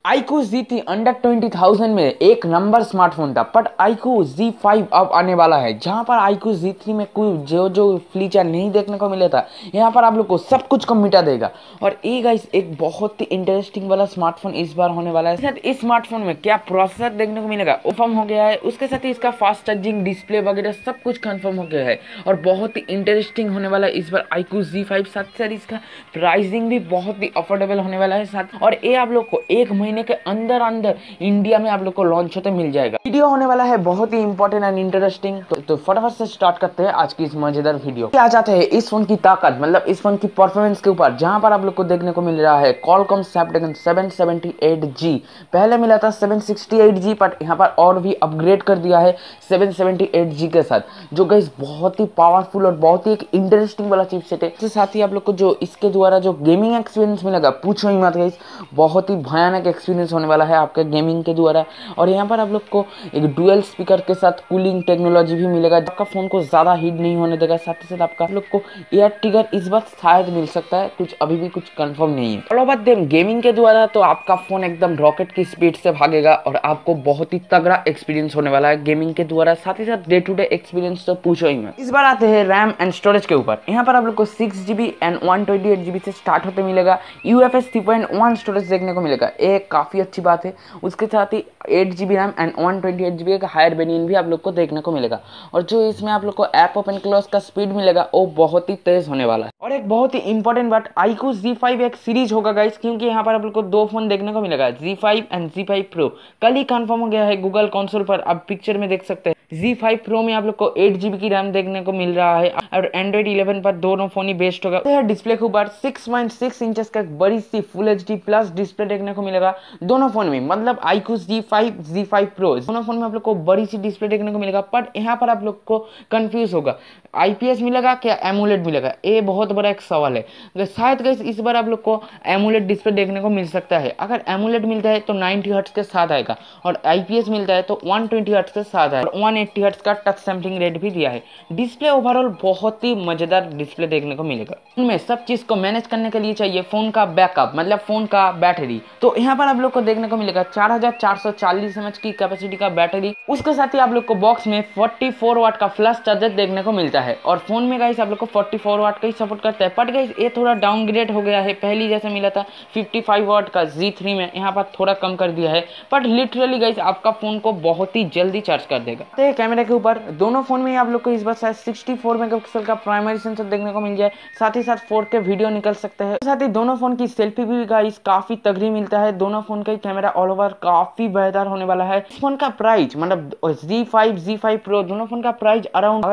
iQOO Z3 under 20,000 में एक number smartphone था, बट iQOO Z5 अब आने वाला है, जहां पर iQOO Z3 में कोई जो फीचर नहीं देखने को मिला था, यहाँ पर आप लोग को सब कुछ कम मिटा देगा। और ये गाइस एक बहुत ही इंटरेस्टिंग वाला स्मार्टफोन इस बार होने वाला है। साथ इस स्मार्टफोन में क्या प्रोसेसर देखने को मिलेगा कंफर्म हो गया है, उसके साथ ही इसका फास्ट चार्जिंग डिस्प्ले वगैरह सब कुछ कंफर्म हो गया है और बहुत ही इंटरेस्टिंग होने वाला है इस बार iQOO Z5। साथ ही इसका प्राइसिंग भी बहुत ही अफोर्डेबल होने वाला है साथ, और ये आप लोग को एक महीने के अंदर अंदर इंडिया में आप लोग को लॉन्च होते मिल जाएगा। वीडियो होने वाला है बहुत ही इंपॉर्टेंट एंड इंटरेस्टिंग, तो फटाफट से स्टार्ट करते हैं आज की इस मजेदार वीडियो। आ जाते हैं इस फोन की ताकत मतलब इस फोन की परफॉर्मेंस के ऊपर, जहां पर आप लोग को देखने को मिल रहा है Qualcomm Snapdragon 778G। पहले मिला था 768G, बट यहाँ पर और भी अपग्रेड कर दिया है 778G के साथ, जो गाइस बहुत ही पावरफुल और बहुत ही एक इंटरेस्टिंग वाला चिपसेट है। इसके साथ ही आप लोग को जो इसके द्वारा जो गेमिंग एक्सपीरियंस मिलेगा पूछो ही मत गाइस, बहुत ही भयानक एक्सपीरियंस होने वाला है आपके गेमिंग के द्वारा। और यहाँ पर आप लोग को एक डुअल स्पीकर के साथ कूलिंग टेक्नोलॉजी भी मिलेगा, आपका फोन को ज्यादा हीट नहीं होने देगा। साथ ही साथ आपका आप लोग को एयर ट्रिगर इस बार शायद मिल सकता है, कुछ अभी भी कुछ कंफर्म नहीं है। चलो बात दें गेमिंग के द्वारा, तो आपका फोन एकदम रॉकेट की स्पीड से भागेगा और आपको बहुत ही तगड़ा एक्सपीरियंस होने वाला है गेमिंग के द्वारा। साथ ही साथ डे टू डे एक्सपीरियंस तो पूछो ही मत। इस बार आते हैं रैम एंड स्टोरेज के ऊपर। यहाँ पर आप लोग को 6GB एंड 128GB से स्टार्ट होते मिलेगा। UFS 3.1 स्टोरेज देखने को मिलेगा, एक काफी अच्छी बात है। उसके साथ ही 8GB रैम एंड 128GB का हायर वेरिएंट भी आप लोग को देखने को मिलेगा। और जो इसमें आप लोग को ऐप ओपन क्लोज का स्पीड मिलेगा वो बहुत ही तेज होने वाला है। और एक बहुत ही इंपॉर्टेंट बात, iQOO Z5 एक सीरीज होगा गाइस, क्योंकि यहाँ पर आप लोग को दो फोन देखने को मिलेगा, Z5 एंड Z5 Pro। कल ही कंफर्म हो गया है गूगल कंसोल पर, आप पिक्चर में देख सकते हैं। Z5 Pro में आप लोग को 8GB की रैम देखने को मिल रहा है और Android 11 पर दोनों फोन ही बेस्ट होगा। डिस्प्ले के ऊपर 6.6 इंचेस का बड़ी सी फुल HD प्लस डिस्प्ले देखने को मिलेगा दोनों फोन में, मतलब iQOO Z5 Z5 Pro दोनों फोन में आप लोग को बड़ी सी डिस्प्ले देखने को मिलेगा। बट यहाँ पर आप लोग को कंफ्यूज होगा, IPS मिलेगा क्या एमोलेड मिलेगा, ये बहुत बड़ा एक सवाल है। शायद गाइस इस बार आप लोग को एमोलेड डिस्प्ले देखने को मिल सकता है। अगर एमोलेड मिलता है तो 90 हर्ट्ज के साथ आएगा और IPS मिलता है तो 120 हर्ट्ज के साथ आएगा और 180 हर्ट्ज का टच सैंपलिंग रेट भी दिया है। डिस्प्ले ओवरऑल बहुत ही मजेदार डिस्प्ले देखने को मिलेगा। इनमें सब चीज को मैनेज करने के लिए चाहिए फोन का बैकअप मतलब फोन का बैटरी, तो यहाँ पर आप लोग को देखने को मिलेगा 4440 mAh की कैपेसिटी का बैटरी। उसके साथ ही आप लोग को बॉक्स में 44 वाट का फ्लैश चार्जर देखने को मिलता है और फोन में गाइस आप लोग को 44 वाट का ही सपोर्ट करता है। बट गाइस ये थोड़ा डाउनग्रेड हो गया है, पहले जैसे मिला था 55 वाट का Z3 में, यहाँ पर थोड़ा कम कर दिया है। बट लिटरली गाइस आपका फोन को बहुत ही जल्दी चार्ज कर देगा। तो कैमरा के ऊपर दोनों फोन में आप लोग को इस बार शायद 64 मेगापिक्सल का प्राइमरी सेंसर देखने को मिल जाए, साथ ही साथ 4K वीडियो निकल सकते हैं। साथ ही दोनों फोन की सेल्फी भी गाइस काफी तगड़ी मिलता है। दोनों फोन का कैमरा ऑल ओवर काफी बेहतर होने वाला है। इस फोन का प्राइस मतलब Z5 Pro दोनों फोन का प्राइस अराउंड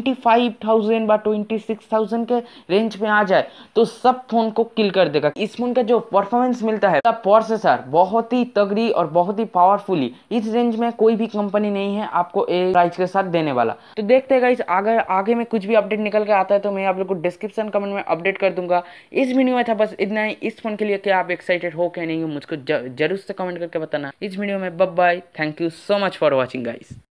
25,000 या 26,000 के रेंज में आ जाए तो सब फोन को किल कर देगा। इस फोन का जो परफॉर्मेंस मिलता है, प्रोसेसर बहुत ही तगड़ी और बहुत ही पावरफुली, इस रेंज में कोई भी कंपनी नहीं है आपको एक प्राइस के साथ देने वाला। तो देखते हैं गाइस आगे में कुछ भी अपडेट निकल के आता है तो मैं आप लोग को डिस्क्रिप्शन कमेंट में अपडेट कर दूंगा। इस वीडियो में था बस इतना ही। इस फोन के लिए क्या आप एक्साइटेड हो क्या नहीं हो मुझको जरूर से कमेंट करके बताना। इस वीडियो में bye bye, thank you so much for watching guys.